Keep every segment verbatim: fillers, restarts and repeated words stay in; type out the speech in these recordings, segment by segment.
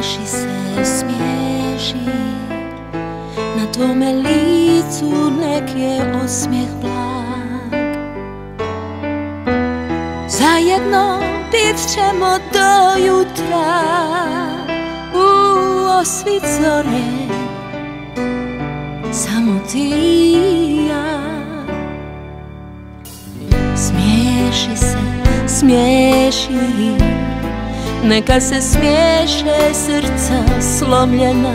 Smiješi se, smiješi, na tome licu nek je osmijeh blag. Zajedno pit ćemo do jutra u osvit zore, samo ti i ja. Smiješi se, smiješi, neka se smiješe srca slomljena.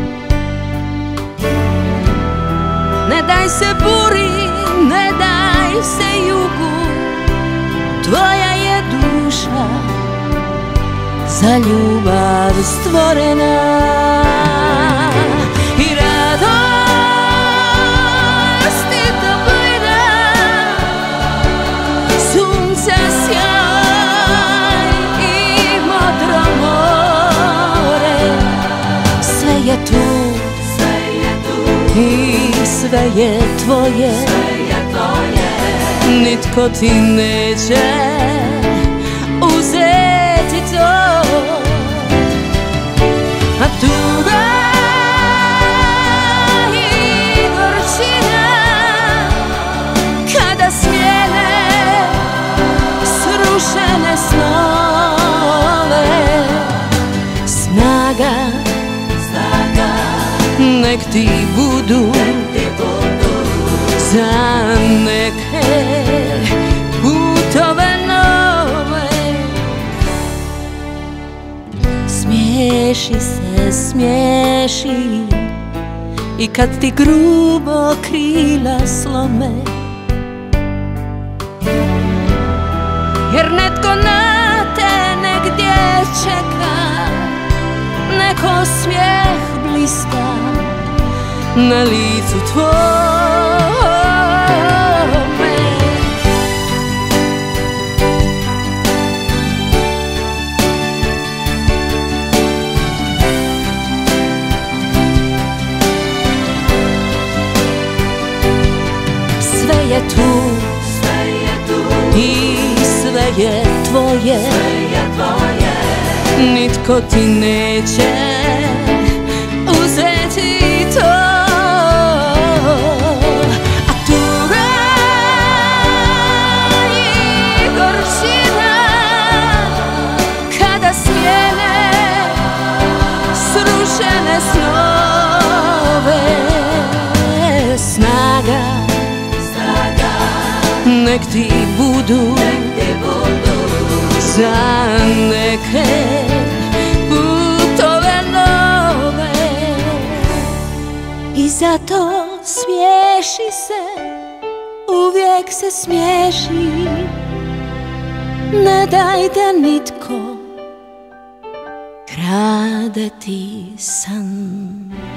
Ne daj se buri, ne daj se jugu, tvoja je duša za ljubav stvorena. I radosti toplina, sunca sjaj i modro more, sve je tu i sve je tvoje, nitko ti neće uzeti to. A tuga i gorčina kada smijene srušene snove, snaga nek ti budu za neke putove nove. Smiješi se, smiješi, i kad ti grubo krila slome, jer netko na te negdje čeka, neko smijeh blista na licu tvome. Sve je tu i sve je tvoje, nitko ti neće uzeti to. A tuga i gorčina kada smijene srušene snove, snaga nek ti budu za neke putove nove. I zato smiješi se, uvijek se smiješi, ne daj da nitko krade ti san.